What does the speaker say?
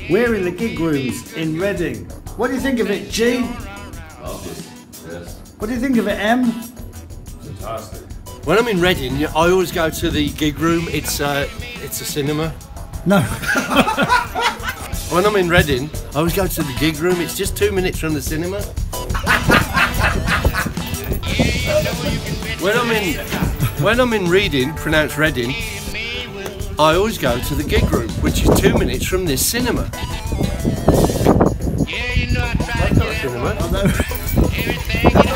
We're in the gig rooms in Reading. What do you think of it, G? Marvellous, yes. What do you think of it, M? Fantastic. When I'm in Reading, I always go to the gig room. It's a cinema. No. When I'm in Reading, I always go to the gig room. It's just 2 minutes from the cinema. When I'm in Reading, pronounced Reading, I always go to the gig room, which is 2 minutes from this cinema. Yeah, you know I tried That's not a cinema. I know. everything.